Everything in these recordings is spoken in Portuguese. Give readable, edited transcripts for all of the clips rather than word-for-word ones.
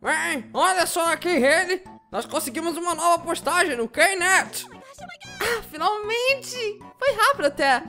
Hein? Olha só aqui, ele! Nós conseguimos uma nova postagem no Knet! Ah, finalmente! Foi rápido até.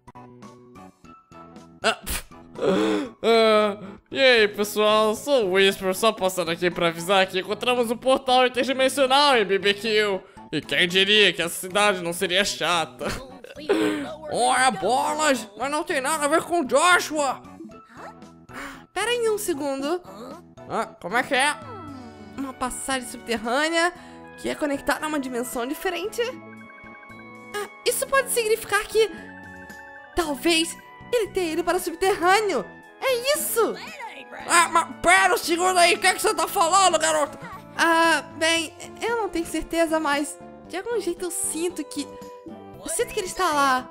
E aí, pessoal, sou o Whisper, só passando aqui pra avisar que encontramos um portal interdimensional em BBQ. E quem diria que essa cidade não seria chata? Olha, bolas! Mas não tem nada a ver com Joshua! Pera aí um segundo. Como é que é? Uma passagem subterrânea que é conectada a uma dimensão diferente. Isso pode significar que talvez ele tenha ido para o subterrâneo. É isso! Mas pera um segundo aí, o que é que você tá falando, garoto? Bem, eu não tenho certeza, mas de algum jeito eu sinto que... Eu sinto que ele está lá.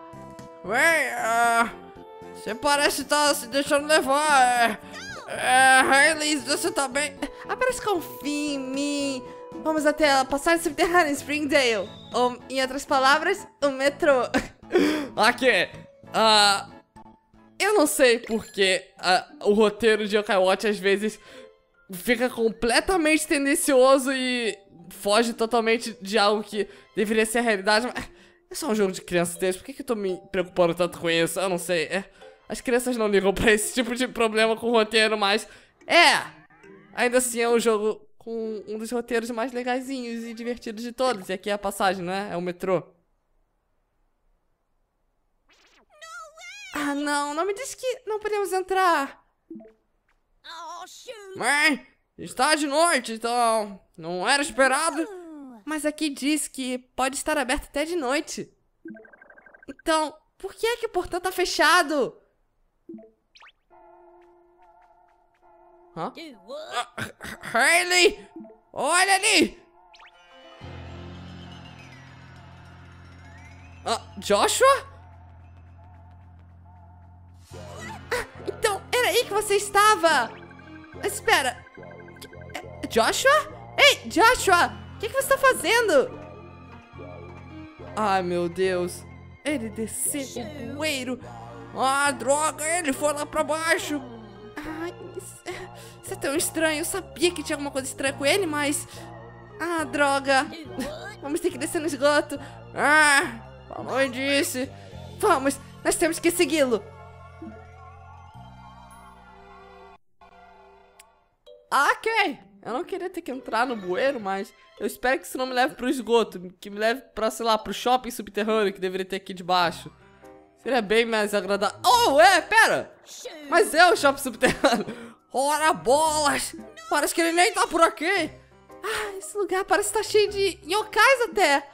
Bem, você parece estar se deixando levar. Hailey, você tá bem? Apenas confie em mim. Vamos até a passagem subterrânea em Springdale. Ou, em outras palavras, o metrô. Aqui, eu não sei porque o roteiro de Yokai Watch às vezes fica completamente tendencioso e foge totalmente de algo que deveria ser a realidade, mas é só um jogo de criança deles, por que eu tô me preocupando tanto com isso? Eu não sei, as crianças não ligam pra esse tipo de problema com o roteiro, mas ainda assim é um jogo com um dos roteiros mais legaisinhos e divertidos de todos, e aqui é a passagem, né? É o metrô. Não me diz que não podemos entrar. Bem, está de noite, então não era esperado. Mas aqui diz que pode estar aberto até de noite. Então, por que é que o portão tá fechado? Hailey, olha ali! Joshua? Então, era aí que você estava! Mas espera! Joshua? Ei, Joshua! O que você está fazendo? Ai, meu Deus! Ele desceu o bueiro! Droga! Ele foi lá pra baixo! Ai, isso é tão estranho! Eu sabia que tinha alguma coisa estranha com ele, mas... droga! Vamos ter que descer no esgoto! A mãe disse! Vamos! Nós temos que segui-lo! Ok! Eu não queria ter que entrar no bueiro, mas eu espero que isso não me leve pro esgoto, que me leve pra, sei lá, pro shopping subterrâneo que deveria ter aqui debaixo. Seria bem mais agradável. Pera! Mas é o shopping subterrâneo! Ora bolas! Parece que ele nem tá por aqui! Esse lugar parece estar cheio de yokais até!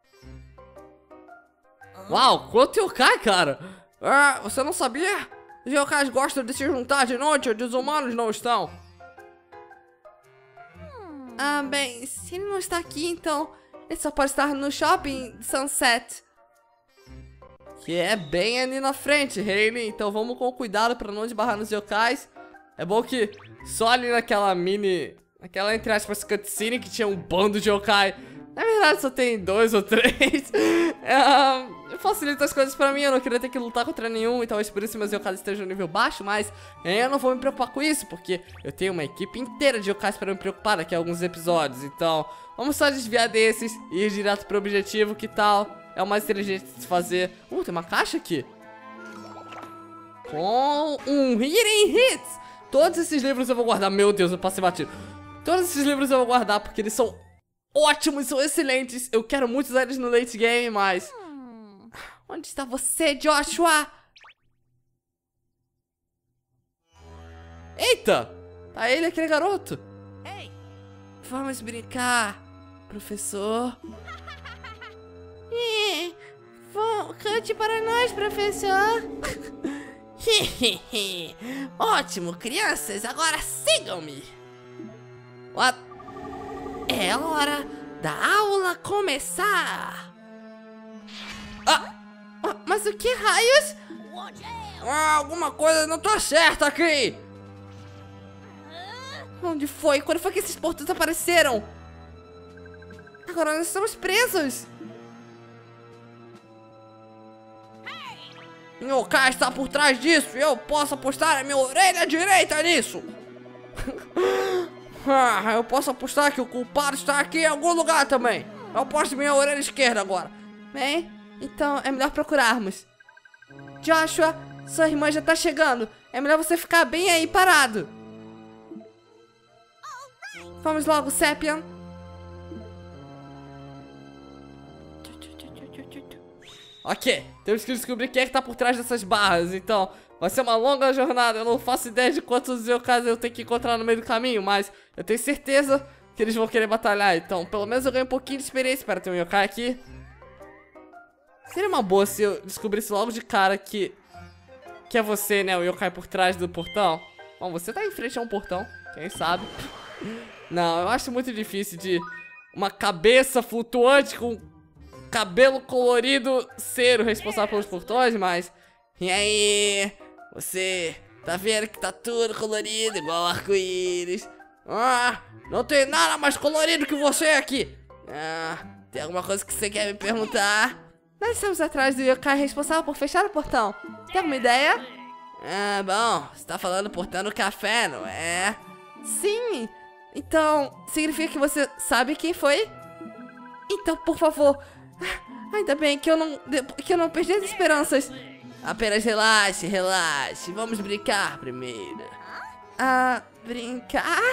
Uau, quanto yokai, cara! Você não sabia? Os yokais gostam de se juntar de noite onde os humanos não estão. Bem, se ele não está aqui, então ele só pode estar no shopping Sunset. Que é bem ali na frente, Hailey. Então vamos com cuidado pra não esbarrar nos yokais. É bom que só ali naquela naquela, entre aspas, cutscene que tinha um bando de yokai. Na verdade só tem 2 ou 3. Facilita as coisas pra mim, eu não queria ter que lutar contra nenhum, e talvez por isso meus yokais estejam no nível baixo, mas eu não vou me preocupar com isso, porque eu tenho uma equipe inteira de yokais pra me preocupar daqui a alguns episódios. Então, vamos só desviar desses e ir direto pro objetivo, que tal? É o mais inteligente de se fazer. Tem uma caixa aqui. Com um Hidden Hits. Todos esses livros eu vou guardar. Meu Deus, eu passei batido. Todos esses livros eu vou guardar, porque eles são ótimos, são excelentes. Eu quero muito usar eles no late game, mas... Onde está você, Joshua? Eita! Tá ele, aquele garoto. Vamos brincar, professor. Cante para nós, professor. Ótimo, crianças, agora sigam-me. É hora da aula começar. Mas o que raios? Alguma coisa não tá certa aqui. Onde foi? Quando foi que esses portões apareceram? Agora nós estamos presos. Yokai está por trás disso e eu posso apostar a minha orelha direita nisso. Eu posso apostar que o culpado está aqui em algum lugar também. Eu aposto minha orelha esquerda agora. Bem, então é melhor procurarmos. Joshua, sua irmã já tá chegando. É melhor você ficar bem aí parado. Vamos logo, Sepian. Ok, temos que descobrir quem é que tá por trás dessas barras. Então, vai ser uma longa jornada. Eu não faço ideia de quantos yokais eu tenho que encontrar no meio do caminho, mas eu tenho certeza que eles vão querer batalhar. Então, pelo menos eu ganho um pouquinho de experiência para ter um yokai aqui. Seria uma boa se eu descobrisse logo de cara que é você, né, o yokai por trás do portão. Bom, você tá em frente a um portão, quem sabe. Não, eu acho muito difícil de uma cabeça flutuante com cabelo colorido ser o responsável pelos portões, mas... E aí, você tá vendo que tá tudo colorido, igual arco-íris. Ah, não tem nada mais colorido que você aqui. Ah, tem alguma coisa que você quer me perguntar? Nós estamos atrás do yokai responsável por fechar o portão. Tem alguma ideia? Ah, bom, você tá falando portão do café, não é? Sim. Então, significa que você sabe quem foi? Então, por favor... Ainda bem que eu não perdi as esperanças. Apenas relaxe, relaxe. Vamos brincar primeiro. Brincar?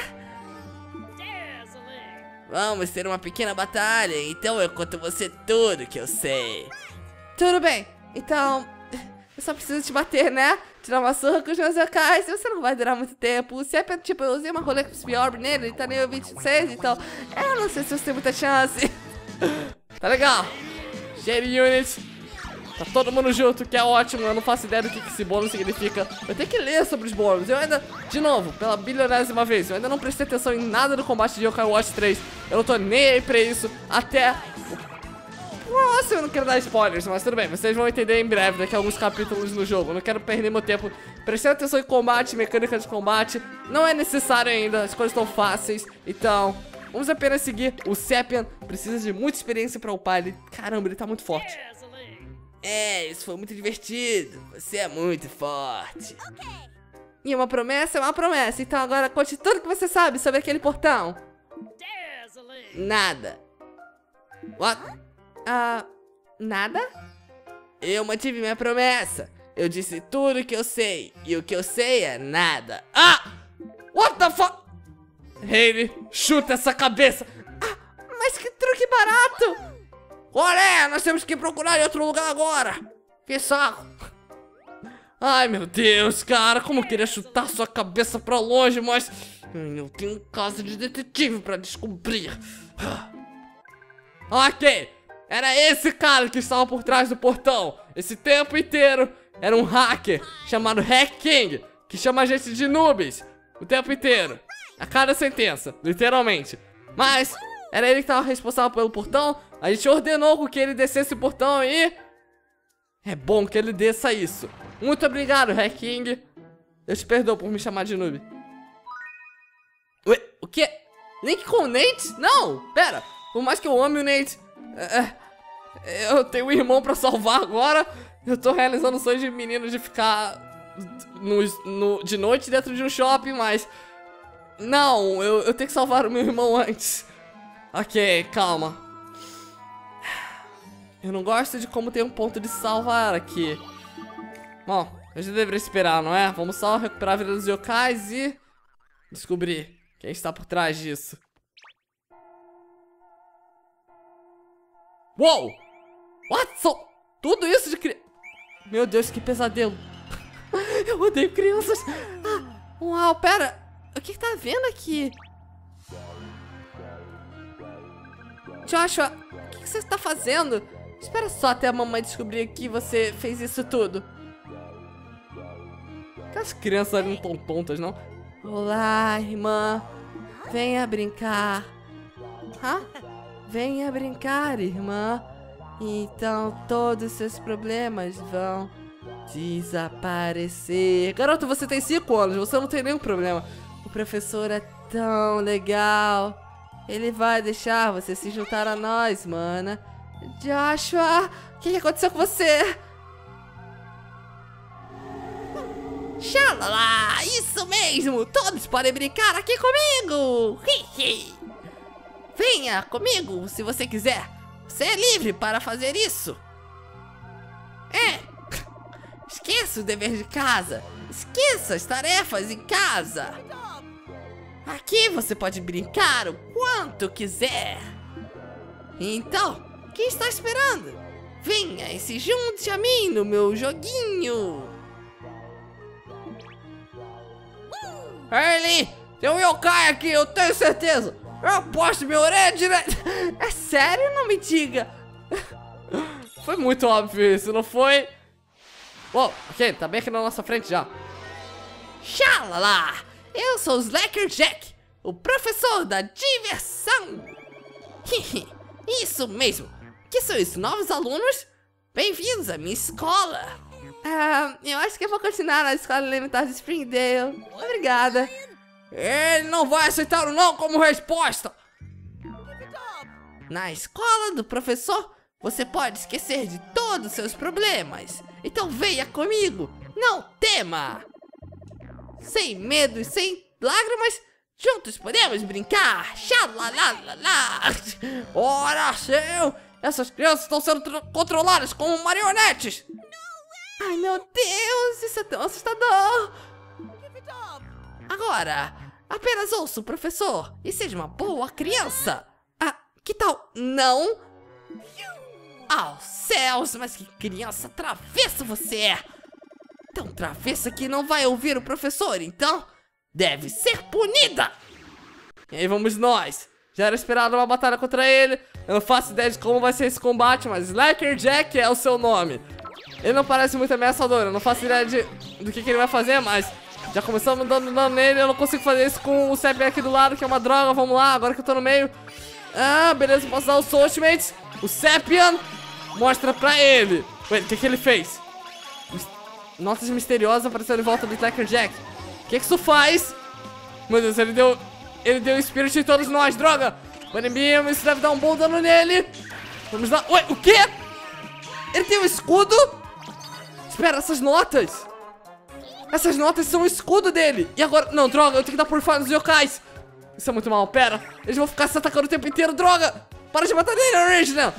Vamos ter uma pequena batalha, então eu conto você tudo que eu sei. Tudo bem. Então, eu só preciso te bater, né? Tirar uma surra com os meus yokais. Você não vai durar muito tempo. Se é tipo, eu usei uma rolê com o Spiorb nele, ele tá nível 26, então... Eu não sei se você tem muita chance. Tá legal. Share Unit. Tá todo mundo junto, que é ótimo. Eu não faço ideia do que esse bônus significa. Eu tenho que ler sobre os bônus. Eu ainda, de novo, pela bilionésima vez, eu ainda não prestei atenção em nada do combate de Yokai Watch 3. Eu não tô nem aí pra isso. Até... Nossa, eu não quero dar spoilers, mas tudo bem. Vocês vão entender em breve, daqui a alguns capítulos no jogo. Eu não quero perder meu tempo prestando atenção em combate, mecânica de combate. Não é necessário ainda, as coisas estão fáceis. Então... vamos apenas seguir. O Sepian precisa de muita experiência pra upar ele. Caramba, ele tá muito forte. Isso foi muito divertido. Você é muito forte. E uma promessa é uma promessa. Então agora conte tudo que você sabe sobre aquele portão. Nada. What? Nada? Eu mantive minha promessa. Eu disse tudo que eu sei. E o que eu sei é nada. Ah! What the fuck? Hayley, chuta essa cabeça. Mas que truque barato. Olé, nós temos que procurar em outro lugar agora. Que saco. Ai, meu Deus, cara. Como eu queria chutar sua cabeça pra longe, mas... eu tenho um caso de detetive pra descobrir. Ok. Era esse cara que estava por trás do portão. Esse tempo inteiro era um hacker chamado Hack King, que chama a gente de noobs o tempo inteiro. A cada sentença, literalmente. Mas era ele que estava responsável pelo portão. A gente ordenou que ele descesse o portão e... é bom que ele desça isso. Muito obrigado, Hack King. Eu te perdoo por me chamar de noob. Ué, o quê? Link com o Nate? Não, pera. Por mais que eu ame o Nate... eu tenho um irmão pra salvar agora. Eu tô realizando o sonho de menino de ficar de noite dentro de um shopping, mas... não, eu tenho que salvar o meu irmão antes. Ok, calma. Eu não gosto de como tem um ponto de salvar aqui. Bom, eu já deveria esperar, não é? Vamos só recuperar a vida dos yokais e... descobrir quem está por trás disso. Uou! What? Tudo isso de criança... meu Deus, que pesadelo. Eu odeio crianças. Uau, pera. O que tá vendo aqui? Joshua, o que você está fazendo? Espera só até a mamãe descobrir que você fez isso tudo. As crianças ali não estão tontas, não? Olá, irmã. Venha brincar. Venha brincar, irmã. Então todos os seus problemas vão desaparecer. Garoto, você tem 5 anos, você não tem nenhum problema. O professor é tão legal. Ele vai deixar você se juntar a nós, mana. Joshua, o que aconteceu com você? Xalala, isso mesmo! Todos podem brincar aqui comigo! Venha comigo se você quiser. Você é livre para fazer isso. Esqueça o dever de casa. Esqueça as tarefas em casa. Aqui você pode brincar o quanto quiser. Então, o que está esperando? Venha e se junte a mim no meu joguinho. Harley, tem um yokai aqui, eu tenho certeza. Eu aposto minha orelha direto. É sério? Não me diga. Foi muito óbvio isso, não foi? Uou, ok, tá bem aqui na nossa frente já. Xalala! Eu sou o Slacker Jack, o professor da diversão. Isso mesmo. Que são isso, novos alunos? Bem-vindos à minha escola. Eu acho que eu vou continuar na escola elementar de Springdale. Obrigada. Ele não vai aceitar o não como resposta. Na escola do professor, você pode esquecer de todos os seus problemas. Então venha comigo, não tema. Sem medo e sem lágrimas, juntos podemos brincar. Xalalalala. Ora, seu! Essas crianças estão sendo controladas como marionetes. Ai, meu Deus, isso é tão assustador. Agora, apenas ouça o professor e seja uma boa criança. Que tal não? Aos céus, mas que criança travessa você é. Tão travessa que não vai ouvir o professor, então deve ser punida. E aí vamos nós. Já era esperado uma batalha contra ele. Eu não faço ideia de como vai ser esse combate, mas Slacker Jack é o seu nome. Ele não parece muito ameaçador, eu não faço ideia do que ele vai fazer, mas já começamos dando dano nele. Eu não consigo fazer isso com o CP aqui do lado, que é uma droga. Vamos lá, agora que eu tô no meio. Beleza, posso dar o Soul Ultimate. O Sepian mostra pra ele. Ué, o que ele fez? Notas misteriosas apareceram em volta do Slacker Jack. O que isso faz? Meu Deus, ele deu Spirit em todos nós, droga. Bunny Beam, isso deve dar um bom dano nele. Vamos lá. Ué, o quê? Ele tem um escudo? Espera, essas notas. Essas notas são o escudo dele. E agora, não, droga, eu tenho que dar por fora nos yokais. Isso é muito mal, pera. Eles vão ficar se atacando o tempo inteiro, droga. Para de matar ele, Original.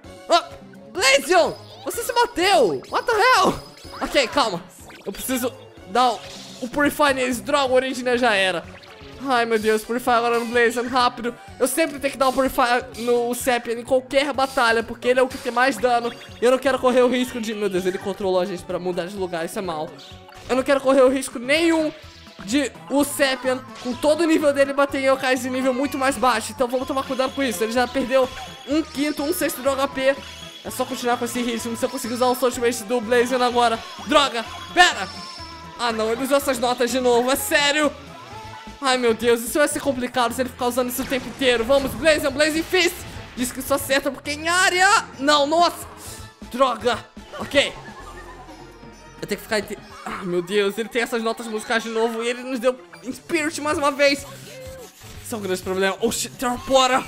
Blazion, você se bateu. What the hell? Ok, calma. Eu preciso dar o Purify neles. Droga, o Original já era. Ai, meu Deus, Purify agora no Blazion, rápido. Eu sempre tenho que dar um Purify no Sepian em qualquer batalha, porque ele é o que tem mais dano. E eu não quero correr o risco de... Meu Deus, ele controlou a gente pra mudar de lugar, isso é mal. Eu não quero correr o risco nenhum de o Sepian, com todo o nível dele, bater em yokais de nível muito mais baixo. Então vamos tomar cuidado com isso. Ele já perdeu 1/5, 1/6 do HP. É só continuar com esse ritmo. Se eu conseguir usar o Soul Ultimate do Blazion agora. Droga, pera. Ah não, ele usou essas notas de novo, é sério. Ai meu Deus, isso vai ser complicado se ele ficar usando isso o tempo inteiro. Vamos, Blazion, Blazing Fist. Diz que isso acerta porque em área. Não, nossa. Droga, ok. Eu tenho que ficar... Ah, meu Deus, ele tem essas notas musicais de novo e ele nos deu Spirit mais uma vez. Isso é um grande problema. Oxi, Terrapora.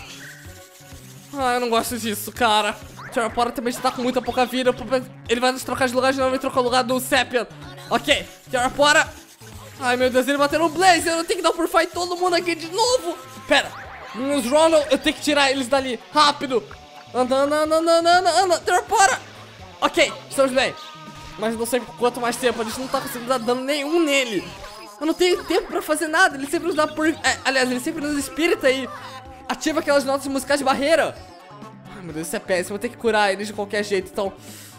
Ah, eu não gosto disso, cara. Terrapora também está com muita pouca vida. Ele vai nos trocar de lugar de novo e trocar o lugar do Sepian. Ok, Terrapora. Ai, meu Deus, ele bateu no Blaze. Eu tenho que dar por fight todo mundo aqui de novo. Pera, nos Ronald, eu tenho que tirar eles dali. Rápido. Anda. Terrapora. Ok, estamos bem. Mas não sei por quanto mais tempo, a gente não tá conseguindo dar dano nenhum nele. Eu não tenho tempo pra fazer nada, ele sempre nos dá por... aliás, ele sempre nos espírita e ativa aquelas notas musicais de barreira. Ai meu Deus, isso é péssimo, eu vou ter que curar ele de qualquer jeito, então...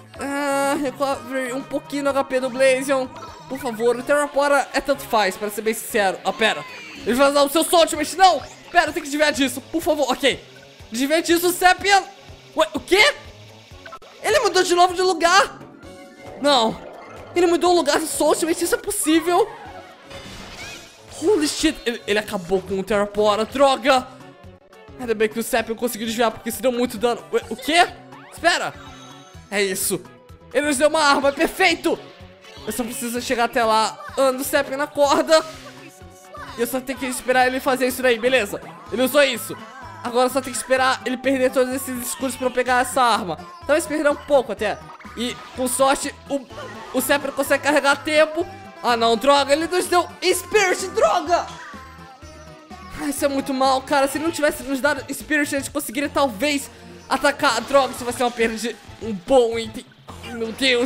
recover um pouquinho no HP do Blazion. Por favor, o Terrapora é tanto faz, pra ser bem sincero. Pera, ele vai usar o seu Soul Ultimate, não! Pera, eu tenho que desviar disso, por favor, ok. Desviar disso, Sepian. Ué, o quê? Ele mudou de novo de lugar. Não, ele mudou o lugar do Soul Ultimate, isso é possível? Holy shit, ele acabou com o Terrapora, droga! Ainda bem que o Sepian conseguiu desviar, porque isso deu muito dano. Ué, o quê? Espera! É isso! Ele nos deu uma arma, perfeito! Eu só preciso chegar até lá, ando o Sepian na corda. E eu só tenho que esperar ele fazer isso daí, beleza? Ele usou isso. Agora só tem que esperar ele perder todos esses escudos pra eu pegar essa arma. Talvez perder um pouco até. E com sorte o Sepian consegue carregar a tempo. Ah, não, droga, ele nos deu Spirit, droga! Ah, isso é muito mal, cara. Se ele não tivesse nos dado Spirit, a gente conseguiria talvez atacar. Droga, isso vai ser uma perda de um bom item. Ai, meu Deus.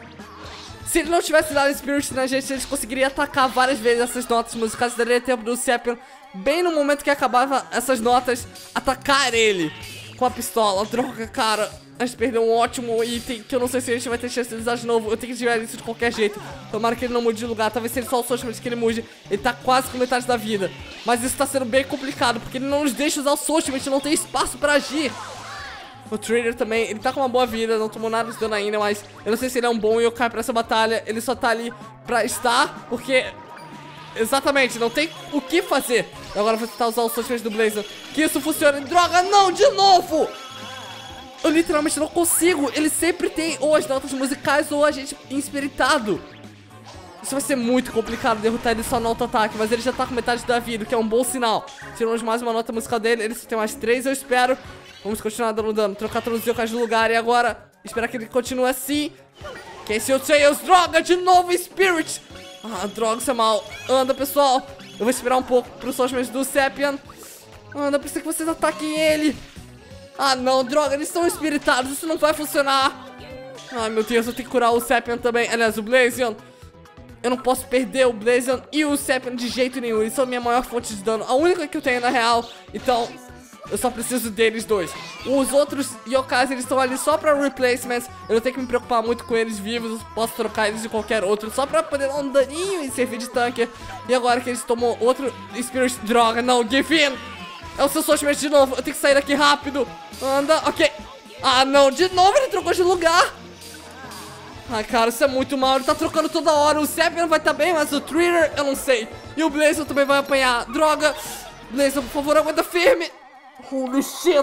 Se ele não tivesse dado Spirit na gente, a gente conseguiria atacar várias vezes essas notas musicais. Daria tempo do Sepion, bem no momento que acabava essas notas, atacar ele com a pistola. Droga, cara. A gente perdeu um ótimo item que eu não sei se a gente vai ter chance de usar de novo. Eu tenho que desviar isso de qualquer jeito. Tomara que ele não mude de lugar. Talvez seja só o Soulsmith que ele mude. Ele tá quase com metade da vida. Mas isso tá sendo bem complicado, porque ele não nos deixa usar o Soulsmith. Não tem espaço pra agir. O Trader também, ele tá com uma boa vida. Não tomou nada de dano ainda, mas eu não sei se ele é um bom yokai pra essa batalha. Ele só tá ali pra estar, porque... Exatamente, não tem o que fazer. Agora eu vou tentar usar o Soulsmith do Blazer. Que isso funcione. Droga, não, de novo! Eu literalmente não consigo. Ele sempre tem ou as notas musicais ou a gente espiritado. Isso vai ser muito complicado derrotar ele só no auto-ataque. Mas ele já tá com metade da vida, o que é um bom sinal. Tiramos mais uma nota musical dele. Ele só tem mais 3, eu espero. Vamos continuar dando dano. Trocar todos os yokais do lugar. E agora, esperar que ele continue assim. Casey o Tails, droga, de novo Spirit. Ah, droga, isso é mal. Anda, pessoal. Eu vou esperar um pouco pro Soulsmith do Sepion. Anda, precisa que vocês ataquem ele. Ah, não, droga, eles estão espiritados, isso não vai funcionar. Ai, meu Deus, eu tenho que curar o Sepion também. Aliás, o Blazion. Eu não posso perder o Blazion e o Sepion de jeito nenhum. Eles são a minha maior fonte de dano, a única que eu tenho na real. Então, eu só preciso deles dois. Os outros yokais, eles estão ali só pra replacements. Eu não tenho que me preocupar muito com eles vivos. Eu posso trocar eles de qualquer outro, só pra poder dar um daninho e servir de tanque. E agora que eles tomou outro Spirit, droga, não, give in. É o seu Soulsmith de novo, eu tenho que sair daqui rápido. Anda, ok. Ah, não, de novo ele trocou de lugar. Ai, cara, isso é muito mal, ele tá trocando toda hora. O Sepion vai estar bem, mas o Trader, eu não sei. E o Blazer também vai apanhar, droga. Blazer, por favor, aguenta firme. Holy shit.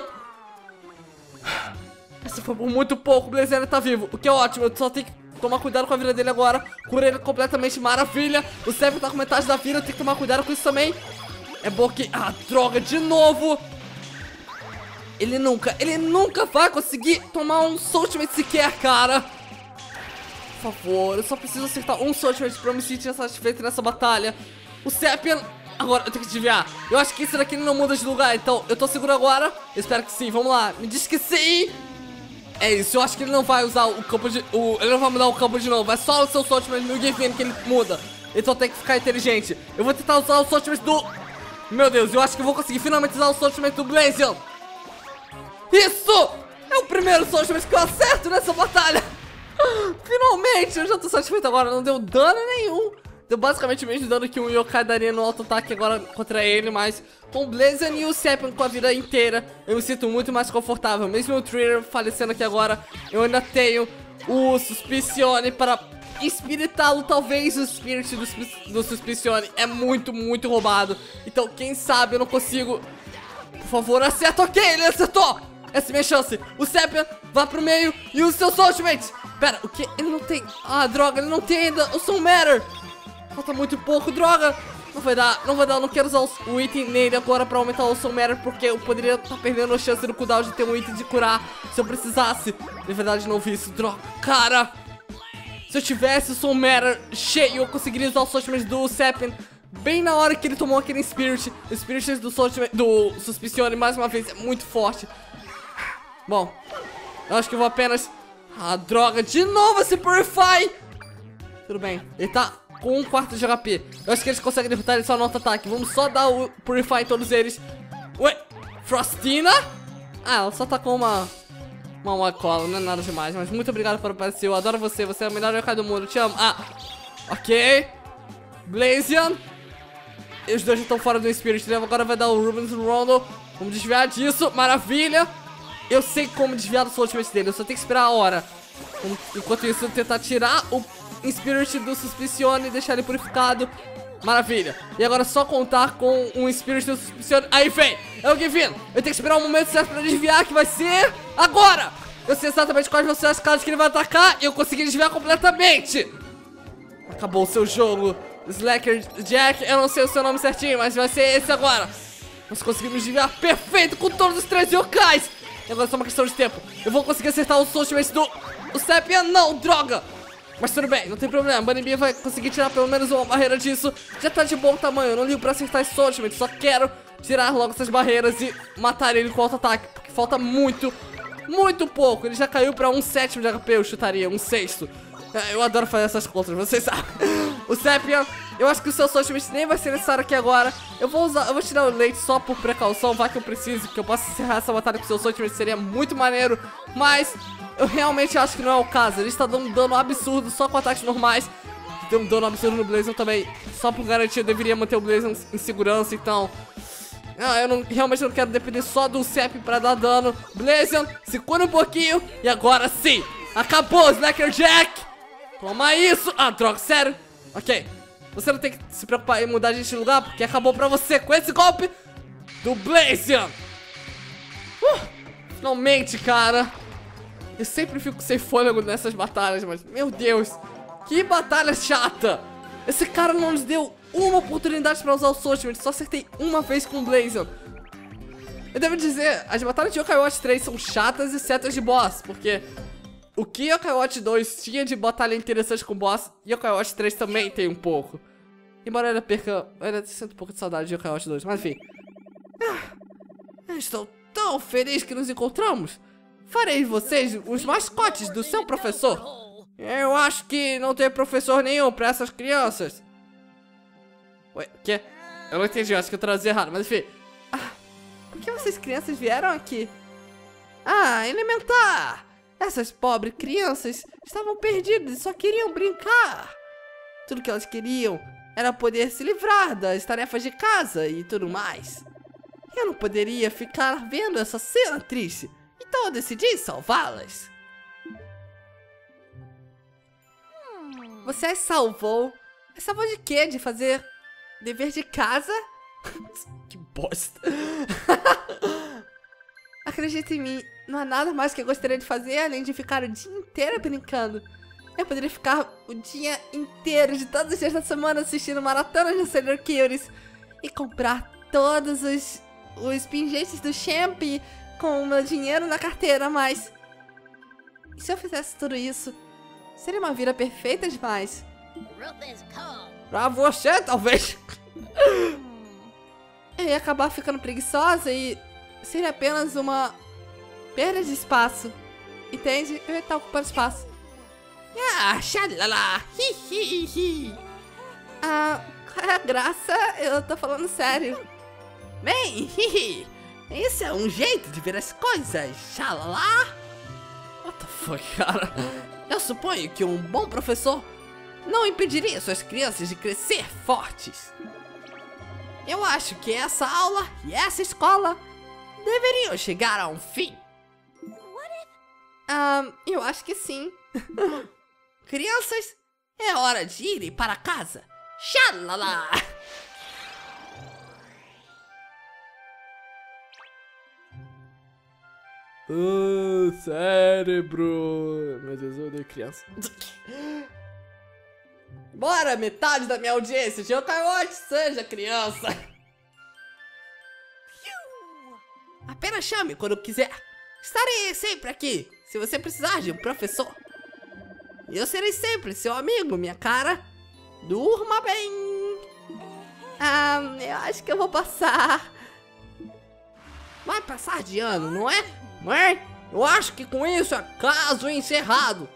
Essa foi por muito pouco, o Blazer ainda tá vivo, o que é ótimo. Eu só tenho que tomar cuidado com a vida dele agora. Cura ele completamente, maravilha. O Sepion tá com metade da vida, eu tenho que tomar cuidado com isso também. É bom que... Ah, droga, de novo. Ele nunca vai conseguir tomar um Soulsmith sequer, cara. Por favor, eu só preciso acertar um Soulsmith pra eu me sentir satisfeito nessa batalha. O Sepion... Agora, eu tenho que desviar. Eu acho que esse daqui não muda de lugar, então eu tô seguro agora. Eu espero que sim, vamos lá. Me diz que sim. É isso, eu acho que ele não vai usar o campo de... Ele não vai mudar o campo de novo. É só o seu Soulsmith no Give In que ele muda. Então tem que ficar inteligente. Eu vou tentar usar o Soulsmith do... Meu Deus, eu acho que eu vou conseguir finalmente usar o Soulsmith do Blazion. Isso! É o primeiro Soulsmith que eu acerto nessa batalha. Finalmente, eu já tô satisfeito agora. Não deu dano nenhum. Deu basicamente o mesmo dano que um yokai daria no auto-ataque agora contra ele. Mas com o Blazion e o Sepion com a vida inteira, eu me sinto muito mais confortável. Mesmo o Trader falecendo aqui agora, eu ainda tenho o Suspicione para espiritá-lo. Talvez o Spirit do Suspicione é muito, muito roubado. Então quem sabe eu não consigo. Por favor, acerta. Ok, ele acertou. Essa é a minha chance. O Sepion vá pro meio e o seu Soulsmith. Pera, o que? Ele não tem... Ah, droga, ele não tem ainda o Soul Matter. Falta muito pouco, droga. Não vai dar, eu não quero usar o item nele agora pra aumentar o Soul Matter, porque eu poderia estar perdendo a chance do cooldown de ter um item de curar se eu precisasse. Na verdade não vi isso, droga. Cara, se eu tivesse o Soul Matter cheio, eu conseguiria usar o Soulsmith do Sepion bem na hora que ele tomou aquele Spirit. O Spirit do Suspicione, mais uma vez, é muito forte. Bom, eu acho que eu vou apenas... Ah, droga, de novo esse Purify. Tudo bem, ele tá com 1/4 de HP. Eu acho que eles conseguem derrotar ele só no auto-ataque. Vamos só dar o Purify em todos eles. Ué, Frostina? Ah, ela só tá com uma cola, não é nada demais. Mas muito obrigado por aparecer, eu adoro você. Você é o melhor yokai do mundo, eu te amo. Ah, ok. Blazion. E os dois já estão fora do Spirit. Agora vai dar o Rubens Rondo. Vamos desviar disso, maravilha. Eu sei como desviar do Soulsmith dele, eu só tenho que esperar a hora. Enquanto isso, eu tentar tirar o Spirit do Suspicione e deixar ele purificado. Maravilha. E agora é só contar com um Spirit do Suspicione. Aí vem, é o Give In. Eu tenho que esperar o momento certo pra desviar, que vai ser agora. Eu sei exatamente quais vão ser as casas que ele vai atacar e eu consegui desviar completamente. Acabou o seu jogo, Slacker Jack. Eu não sei o seu nome certinho, mas vai ser esse agora. Nós conseguimos desviar perfeito com todos os 3 yokais. E agora é só uma questão de tempo. Eu vou conseguir acertar o Soulsmith do Sepion. Não, droga. Mas tudo bem, não tem problema. Bunny Bee vai conseguir tirar pelo menos uma barreira disso. Já tá de bom tamanho. Eu não ligo pra acertar esse Ultimate. Só quero tirar logo essas barreiras e matar ele com auto-ataque. Porque falta muito pouco. Ele já caiu pra 1/7 de HP, eu chutaria, 1/6. Eu adoro fazer essas contas, vocês sabem. O Sepion, eu acho que o seu Ultimate nem vai ser necessário aqui agora. Eu vou tirar o leite só por precaução, vai que eu preciso, que eu possa encerrar essa batalha com o seu Ultimate, seria muito maneiro. Mas eu realmente acho que não é o caso. Ele está dando um dano absurdo só com ataques normais. Tem um dano absurdo no Blazion também. Só por garantia eu deveria manter o Blazion em segurança, então... realmente não quero depender só do Sep pra dar dano. Blazion, se cura um pouquinho. E agora sim, acabou, Slacker Jack. Toma isso. Ah, droga, sério? Ok, você não tem que se preocupar em mudar a gente de lugar, porque acabou pra você com esse golpe do Blazion. Finalmente, cara. Eu sempre fico sem fôlego nessas batalhas, mas, meu Deus, que batalha chata. Esse cara não nos deu uma oportunidade pra usar o Ultimate, só acertei uma vez com o Blazion. Eu devo dizer, as batalhas de Yokai Watch 3 são chatas e setas de boss, porque o que Yokai Watch 2 tinha de batalha interessante com boss, Yokai Watch 3 também tem um pouco. Embora eu ainda sinto um pouco de saudade de Yokai Watch 2, mas enfim. Eu estou tão feliz que nos encontramos. Farei de vocês os mascotes do seu professor. Eu acho que não tem professor nenhum pra essas crianças. Ué, o quê? Eu não entendi, eu acho que eu traduzi errado, mas enfim. Por que vocês crianças vieram aqui? Ah, elementar! Essas pobres crianças estavam perdidas e só queriam brincar. Tudo que elas queriam era poder se livrar das tarefas de casa e tudo mais. Eu não poderia ficar vendo essa cena triste, então eu decidi salvá-las. Você as salvou? As salvou de quê? De fazer dever de casa? Que bosta. Acredita em mim, não há nada mais que eu gostaria de fazer além de ficar o dia inteiro brincando. Eu poderia ficar o dia inteiro, de todos os dias da semana, assistindo maratonas de Sailor Cuties e comprar todos os pingentes do Champ com o meu dinheiro na carteira, mas... E se eu fizesse tudo isso? Seria uma vida perfeita demais. Pra você, talvez. Eu ia acabar ficando preguiçosa e seria apenas uma perda de espaço. Entende? Eu ia estar ocupando espaço. Ah, xalala. Qual é a graça? Eu tô falando sério. Bem, esse é um jeito de ver as coisas, xalala. What the fuck, cara? Eu suponho que um bom professor não impediria suas crianças de crescer fortes. Eu acho que essa aula e essa escola deveriam chegar a um fim. Eu acho que sim. Crianças, é hora de irem para casa. Xalala! Cérebro! Meu Deus, eu odeio criança. Bora, metade da minha audiência de Yokai Watch seja criança. Apenas chame quando quiser. Estarei sempre aqui, se você precisar de um professor. Eu serei sempre seu amigo, minha cara. Durma bem. Eu acho que eu vou passar. Vai passar de ano, não é? Mãe, eu acho que com isso é caso encerrado.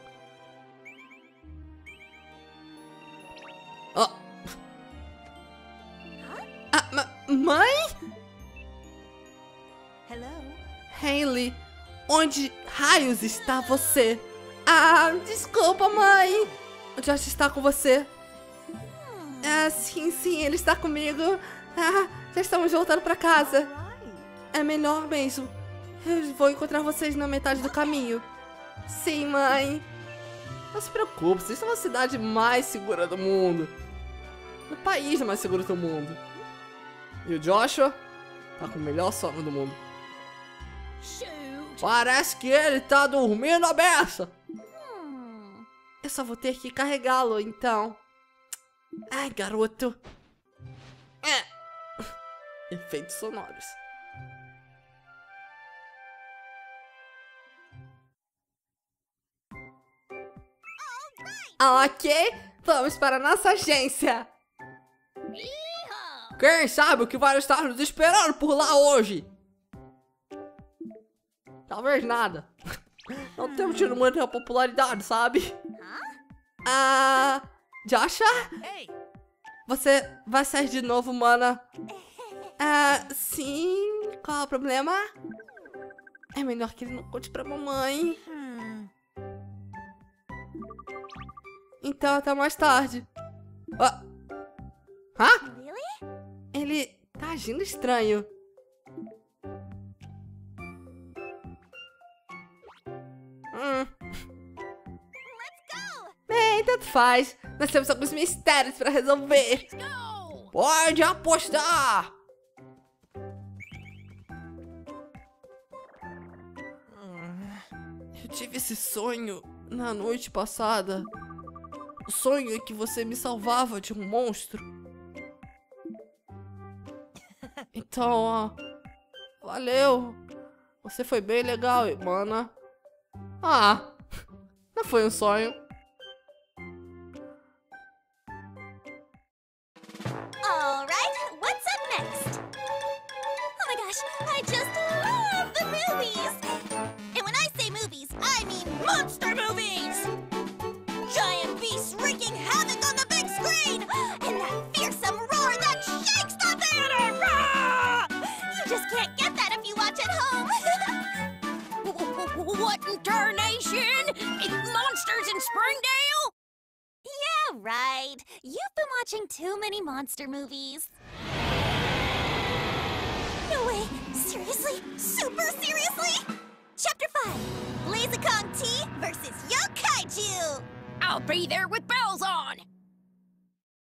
Mãe? Hailey, onde raios está você? Desculpa, mãe. O Josh está com você? Sim, ele está comigo. Já estamos voltando para casa. É melhor mesmo. Eu vou encontrar vocês na metade do caminho. Sim, mãe. Não se preocupe, vocês são a cidade mais segura do mundo. O país mais seguro do mundo. E o Joshua tá com o melhor sono do mundo. Parece que ele tá dormindo a beça. Eu só vou ter que carregá-lo, então. Ai, garoto. Efeitos sonoros. Ok, vamos para a nossa agência. Quem sabe o que vai estar nos esperando por lá hoje? Talvez nada. Não temos tido muita popularidade, sabe? Joshua? Você vai sair de novo, mana? Sim. Qual é o problema? É melhor que ele não conte pra mamãe. Então, até mais tarde. Ele tá agindo estranho. Bem, tanto faz. Nós temos alguns mistérios pra resolver. Pode apostar! Eu tive esse sonho na noite passada. O sonho em que você me salvava de um monstro. Então, valeu. Você foi bem legal, mana. Não foi um sonho. Alright, what's up next? Oh my gosh, I just love the movies! And when I say movies, I mean monster movies! Giant beasts wreaking havoc on the big screen! And that fearsome roar that shakes the theater! Rah! You just can't get that if you watch at home! What in tarnation? Monsters in Springdale? Yeah, right. You've been watching too many monster movies. No way. Seriously? Super seriously? Chapter 5. Blazacon T versus Yokaiju. I'll be there with bells on.